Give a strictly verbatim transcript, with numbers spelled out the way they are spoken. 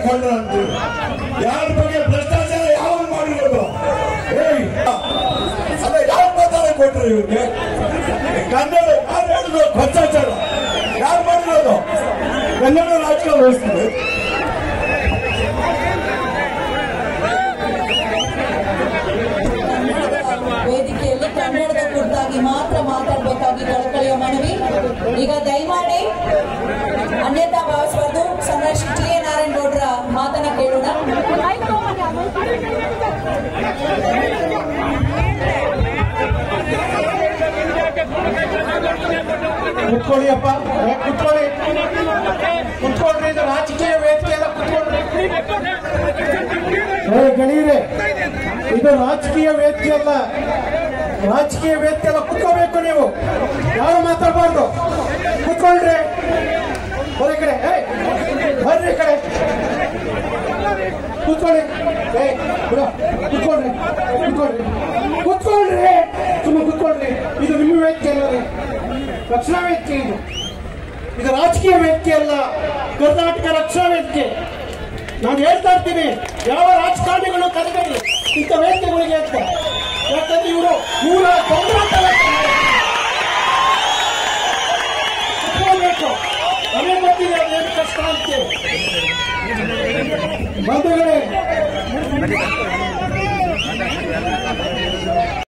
ಕೊಂಡ್ರ ಅಂತೀವಿ. ಯಾರ ಬಗ್ಗೆ ಭ್ರಷ್ಟಾಚಾರ ಯಾವ ಮಾಡಿರೋದು? ಅಲ್ಲ, ಯಾರು ಮಾತಾಡ ಕೊಟ್ರು ಇವ್ರಿಗೆ? ಕನ್ನಡ ಯಾರು ಹೇಳಿದ್ರು ಭ್ರಷ್ಟಾಚಾರ ಯಾರು ಮಾಡಿರೋದು? ಕನ್ನಡ ರಾಜಕೀಯ ವಹಿಸ್ತೀವಿ. ವೇದಿಕೆಯಲ್ಲಿ ಕನ್ನಡದ ಕುರಿತಾಗಿ ಮಾತ್ರ ಮಾತಾಡಬೇಕಾಗಿ ಕಳಕಳಿಯ ಮನವಿ. ಈಗ ದಯಮಾಡಿ ಅನ್ಯತಾ ಭಾವಿಸಬಾರದು. ಸನ್ಮಾನ್ಯ ಶ್ರೀ ಟಿ ಎ ನಾರಾಯಣಗೌಡರ ಮಾತನ್ನ ಕೇಳೋಣ. ಕುತ್ಕೊಳ್ಳಿ ಅಪ್ಪ, ಕುತ್ಕೊಳ್ಳಿ ಕುತ್ಕೊಳ್ರಿ. ಇದು ರಾಜಕೀಯ ವೇದಿಕೆ ಎಲ್ಲ ಕುತ್ಕೊಳ್ರಿ. ಗೆಳೆಯರೆ, ಇದು ರಾಜಕೀಯ ವೇದಿಕೆ ಅಲ್ಲ. ರಾಜಕೀಯ ವೇದಿಕೆ ಎಲ್ಲ ಕುತ್ಕೋಬೇಕು. ನೀವು ಯಾರು ಮಾತಾಡಬಾರ್ದು. ಕುತ್ಕೊಳ್ರಿ. ಬರ ಕಡೆ ಬರ್ರಿ ಕಡೆ ಕೂತ್ಕೊಳ್ಳಿ. ಕುತ್ಕೊಳ್ರಿ ಕುತ್ಕೊಳ್ರಿ ಕುತ್ಕೊಳ್ರಿ ಸುಮ್ಮನೆ ಕುತ್ಕೊಳ್ರಿ. ಇದು ನಿಮ್ಮ ವೇದಿಕೆ ಅಲ್ಲ, ರಕ್ಷಣಾ ವೇದಿಕೆ. ಇದು ಇದು ರಾಜಕೀಯ ವೇದಿಕೆ ಅಲ್ಲ, ಕರ್ನಾಟಕ ರಕ್ಷಣಾ ವೇದಿಕೆ. ನಾನು ಹೇಳ್ತಾ ಇರ್ತೀನಿ, ಯಾವ ರಾಜಕಾರಣಿಗಳು ಕರೆಗಡಿ ಇಂಥ ವೇದಿಕೆಗಳಿಗೆ ಅಂತ. ಯಾಕಂದ್ರೆ ಇವರು ಮೂಲ ಕುತ್ಕೊಳ್ಬೇಕು. ಅದೇ ಗೊತ್ತಿದೆ ಅದೇನು ಕಷ್ಟ ಅಂತೇಳಿ. ಬಂಧುಗಳೇ,